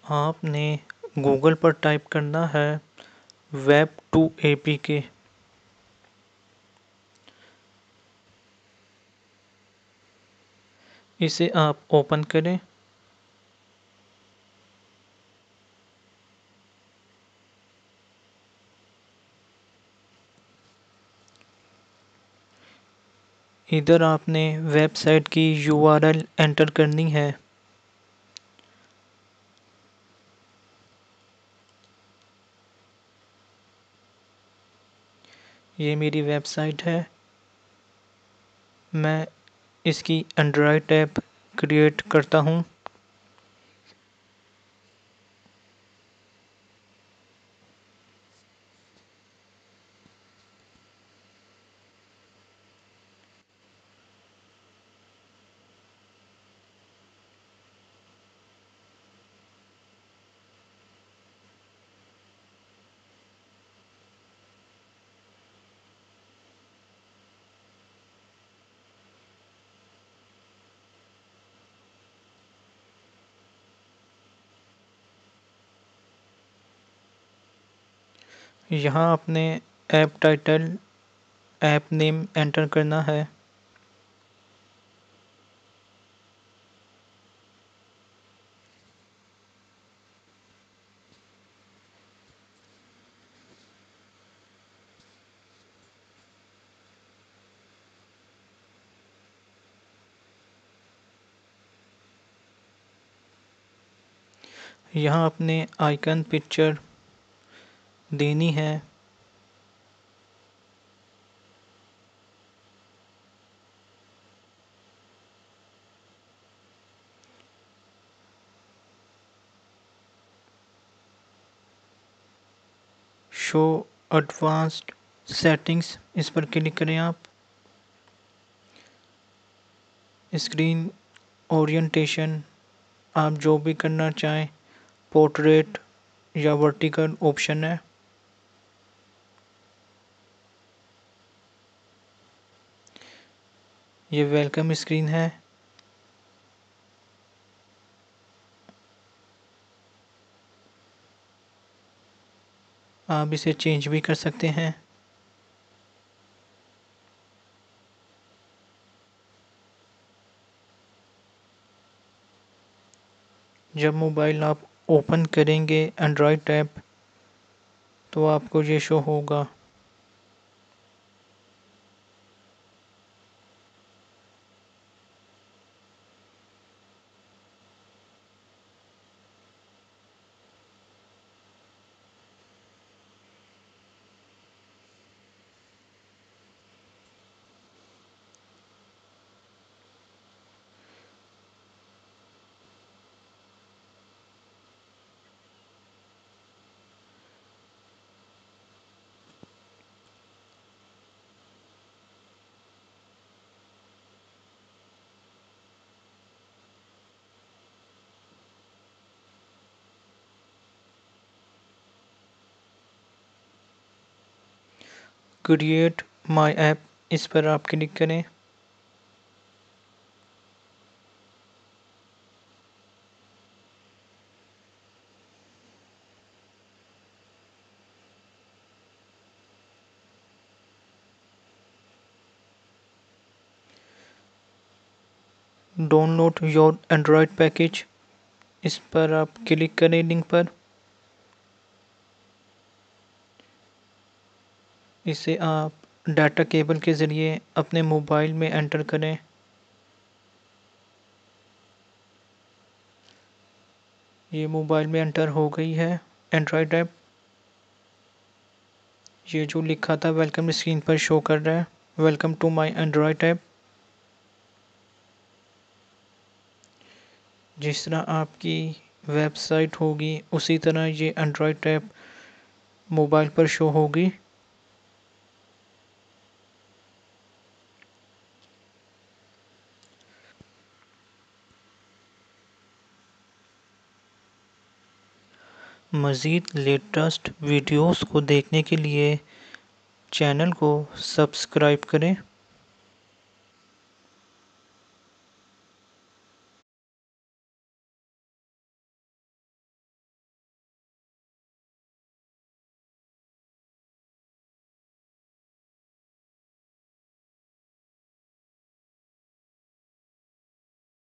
आपने गूगल पर टाइप करना है वेब टू एपीके। इसे आप ओपन करें। इधर आपने वेबसाइट की यूआरएल एंटर करनी है। ये मेरी वेबसाइट है। मैं इसकी एंड्रॉयड ऐप क्रिएट करता हूँ। यहाँ अपने app title, app name enter करना है। यहाँ अपने आइकन पिक्चर देनी है। शो एडवांस्ड सेटिंग्स, इस पर क्लिक करें आप। स्क्रीन ओरिएंटेशन आप जो भी करना चाहें, पोर्ट्रेट या वर्टिकल ऑप्शन है। ये वेलकम स्क्रीन है। आप इसे चेंज भी कर सकते हैं। जब मोबाइल आप ओपन करेंगे एंड्रॉयड ऐप तो आपको ये शो होगा। क्रिएट माय ऐप, इस पर आप क्लिक करें। डाउनलोड योर एंड्रॉयड पैकेज, इस पर आप क्लिक करें लिंक पर। इसे आप डाटा केबल के ज़रिए अपने मोबाइल में एंटर करें। ये मोबाइल में एंटर हो गई है एंड्रॉयड ऐप। ये जो लिखा था वेलकम स्क्रीन पर शो कर रहा है, welcome to my Android app. जिस तरह आपकी वेबसाइट होगी उसी तरह ये एंड्रॉयड ऐप मोबाइल पर शो होगी। मज़ीद लेटेस्ट वीडियोस को देखने के लिए चैनल को सब्सक्राइब करें।